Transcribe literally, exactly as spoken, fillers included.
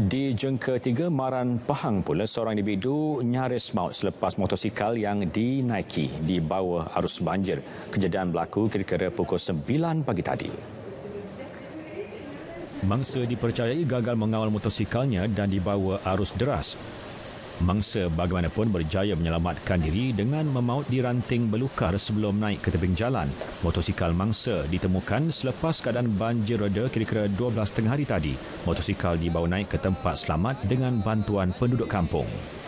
Di jengka tiga Maran Pahang pula, seorang individu nyaris maut selepas motosikal yang dinaiki di bawah arus banjir. Kejadian berlaku kira-kira pukul sembilan pagi tadi. Mangsa dipercayai gagal mengawal motosikalnya dan dibawa arus deras. Mangsa bagaimanapun berjaya menyelamatkan diri dengan memaut di ranting belukar sebelum naik ke tebing jalan. Motosikal mangsa ditemukan selepas keadaan banjir reda kira-kira dua belas tengah hari tadi. Motosikal dibawa naik ke tempat selamat dengan bantuan penduduk kampung.